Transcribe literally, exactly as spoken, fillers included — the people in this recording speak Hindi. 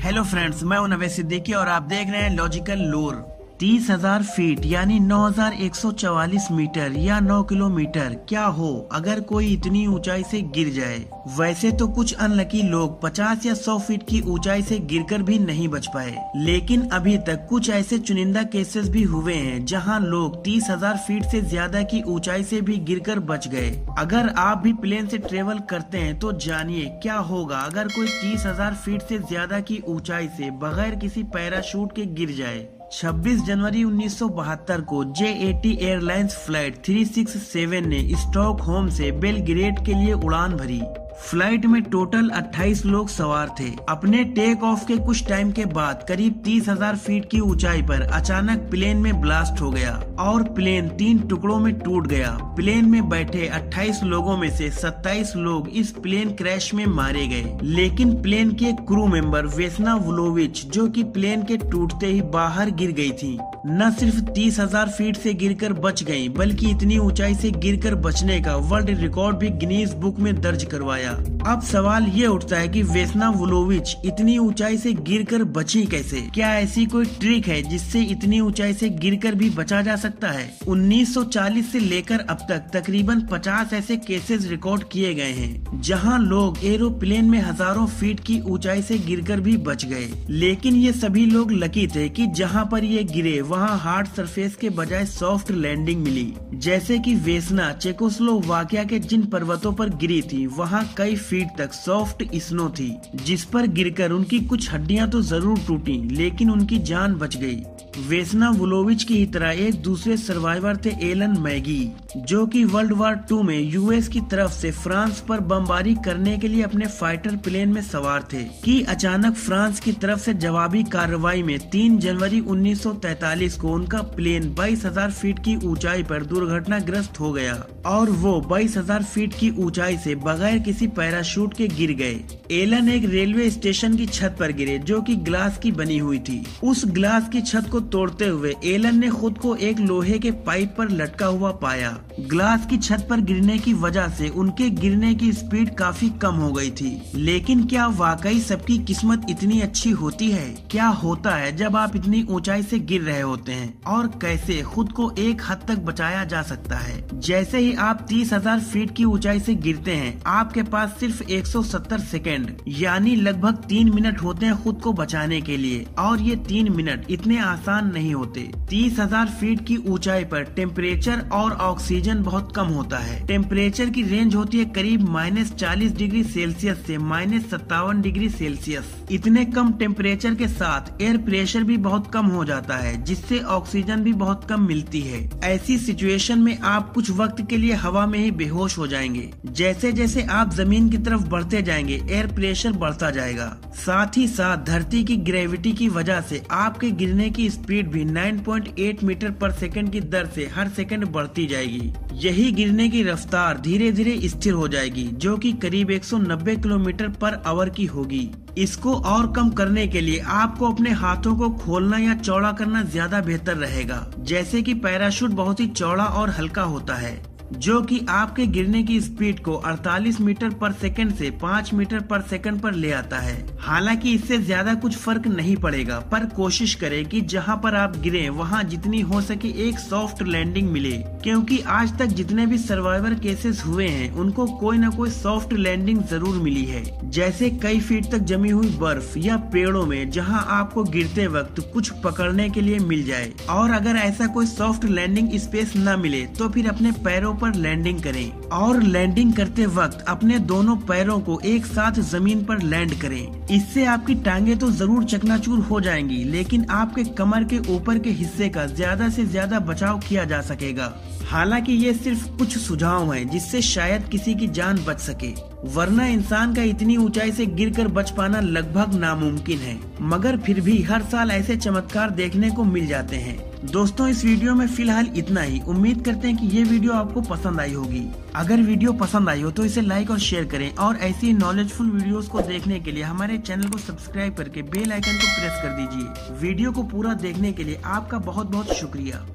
हेलो फ्रेंड्स, मैं हूं नवेश सिद्दीकी और आप देख रहे हैं लॉजिकल लोर। तीस हजार फीट यानी नौ हजार एक सौ चौवालीस मीटर या नौ किलोमीटर क्या हो अगर कोई इतनी ऊंचाई से गिर जाए। वैसे तो कुछ अनलकी लोग पचास या सौ फीट की ऊंचाई से गिरकर भी नहीं बच पाए, लेकिन अभी तक कुछ ऐसे चुनिंदा केसेस भी हुए हैं जहां लोग तीस हजार फीट से ज्यादा की ऊंचाई से भी गिरकर बच गए। अगर आप भी प्लेन से ट्रेवल करते हैं तो जानिए क्या होगा अगर कोई तीस हजार फीट से ज्यादा की ऊंचाई से बगैर किसी पैराशूट के गिर जाए। छब्बीस जनवरी उन्नीस सौ बहत्तर को जे एटी एयरलाइंस फ्लाइट तीन सौ सड़सठ ने स्टॉकहोम से बेलग्रेड के लिए उड़ान भरी। फ्लाइट में टोटल अट्ठाईस लोग सवार थे। अपने टेक ऑफ के कुछ टाइम के बाद करीब तीस हजार फीट की ऊंचाई पर अचानक प्लेन में ब्लास्ट हो गया और प्लेन तीन टुकड़ों में टूट गया। प्लेन में बैठे अट्ठाईस लोगों में से सत्ताईस लोग इस प्लेन क्रैश में मारे गए, लेकिन प्लेन के क्रू मेंबर वेस्ना वुलोविच जो कि प्लेन के टूटते ही बाहर गिर गई थी, न सिर्फ तीस हजार फीट से गिरकर बच गयी बल्कि इतनी ऊंचाई से गिरकर बचने का वर्ल्ड रिकॉर्ड भी गिनीज बुक में दर्ज करवाया। अब सवाल ये उठता है कि वेस्ना वुलोविच इतनी ऊंचाई से गिरकर बची कैसे? क्या ऐसी कोई ट्रिक है जिससे इतनी ऊंचाई से गिरकर भी बचा जा सकता है? उन्नीस सौ चालीस से लेकर अब तक तकरीबन पचास ऐसे केसेस रिकॉर्ड किए गए हैं जहां लोग एरोप्लेन में हजारों फीट की ऊंचाई से गिरकर भी बच गए, लेकिन ये सभी लोग लकी थे कि जहां पर ये गिरे वहां हार्ड सरफेस के बजाय सॉफ्ट लैंडिंग मिली। जैसे कि वेस्ना चेकोस्लोवाकिया के जिन पर्वतों पर गिरी थी वहां कई फीट तक सॉफ्ट स्नो थी, जिस पर गिरकर उनकी कुछ हड्डियां तो जरूर टूटी लेकिन उनकी जान बच गई। वेस्ना वुलोविच की ही तरह एक दूसरे सर्वाइवर थे एलन मैगी, जो कि वर्ल्ड वार टू में यूएस की तरफ से फ्रांस पर बमबारी करने के लिए अपने फाइटर प्लेन में सवार थे कि अचानक फ्रांस की तरफ से जवाबी कार्रवाई में तीन जनवरी उन्नीस सौ तैतालीस को उनका प्लेन बाईस हजार फीट की ऊंचाई पर दुर्घटनाग्रस्त हो गया और वो बाईस हजार फीट की ऊंचाई से बगैर किसी पैराशूट के गिर गए। एलन एक रेलवे स्टेशन की छत पर गिरे जो कि ग्लास की बनी हुई थी। उस ग्लास की छत को तोड़ते हुए एलन ने खुद को एक लोहे के पाइप पर लटका हुआ पाया। ग्लास की छत पर गिरने की वजह से उनके गिरने की स्पीड काफी कम हो गई थी, लेकिन क्या वाकई सबकी किस्मत इतनी अच्छी होती है? क्या होता है जब आप इतनी ऊंचाई से गिर रहे होते हैं और कैसे खुद को एक हद तक बचाया जा सकता है? जैसे ही आप तीस हजार फीट की ऊंचाई से गिरते हैं आपके पास सिर्फ एक सौ सत्तर सेकेंड यानी लगभग तीन मिनट होते हैं खुद को बचाने के लिए, और ये तीन मिनट इतने आसान नहीं होते। तीस हजार फीट की ऊंचाई पर टेम्परेचर और ऑक्सीजन बहुत कम होता है। टेम्परेचर की रेंज होती है करीब माइनस चालीस डिग्री सेल्सियस से माइनस सत्तावन डिग्री सेल्सियस। इतने कम टेम्परेचर के साथ एयर प्रेशर भी बहुत कम हो जाता है, जिससे ऑक्सीजन भी बहुत कम मिलती है। ऐसी सिचुएशन में आप कुछ वक्त के लिए हवा में ही बेहोश हो जाएंगे। जैसे जैसे आप जमीन की तरफ बढ़ते जाएंगे एयर प्रेशर बढ़ता जाएगा, साथ ही साथ धरती की ग्रेविटी की वजह से आपके गिरने की स्पीड भी नौ पॉइंट आठ मीटर पर सेकंड की दर से हर सेकंड बढ़ती जाएगी। यही गिरने की रफ्तार धीरे धीरे स्थिर हो जाएगी जो कि करीब एक सौ नब्बे किलोमीटर पर आवर की होगी। इसको और कम करने के लिए आपको अपने हाथों को खोलना या चौड़ा करना ज्यादा बेहतर रहेगा। जैसे कि पैराशूट बहुत ही चौड़ा और हल्का होता है जो कि आपके गिरने की स्पीड को अड़तालीस मीटर पर सेकंड से पाँच मीटर पर सेकंड पर ले आता है। हालांकि इससे ज्यादा कुछ फर्क नहीं पड़ेगा, पर कोशिश करें कि जहां पर आप गिरे वहां जितनी हो सके एक सॉफ्ट लैंडिंग मिले, क्योंकि आज तक जितने भी सर्वाइवर केसेस हुए हैं उनको कोई न कोई सॉफ्ट लैंडिंग जरूर मिली है। जैसे कई फीट तक जमी हुई बर्फ या पेड़ों में जहाँ आपको गिरते वक्त कुछ पकड़ने के लिए मिल जाए, और अगर ऐसा कोई सॉफ्ट लैंडिंग स्पेस न मिले तो फिर अपने पैरों पर लैंडिंग करें और लैंडिंग करते वक्त अपने दोनों पैरों को एक साथ जमीन पर लैंड करें। इससे आपकी टांगे तो जरूर चकनाचूर हो जाएंगी, लेकिन आपके कमर के ऊपर के हिस्से का ज्यादा से ज्यादा बचाव किया जा सकेगा। हालांकि ये सिर्फ कुछ सुझाव हैं जिससे शायद किसी की जान बच सके, वरना इंसान का इतनी ऊंचाई से गिरकर बच पाना लगभग नामुमकिन है। मगर फिर भी हर साल ऐसे चमत्कार देखने को मिल जाते हैं। दोस्तों, इस वीडियो में फिलहाल इतना ही। उम्मीद करते हैं कि ये वीडियो आपको पसंद आई होगी। अगर वीडियो पसंद आई हो तो इसे लाइक और शेयर करें, और ऐसी नॉलेजफुल वीडियोस को देखने के लिए हमारे चैनल को सब्सक्राइब करके बेल आइकन को प्रेस कर दीजिए। वीडियो को पूरा देखने के लिए आपका बहुत बहुत शुक्रिया।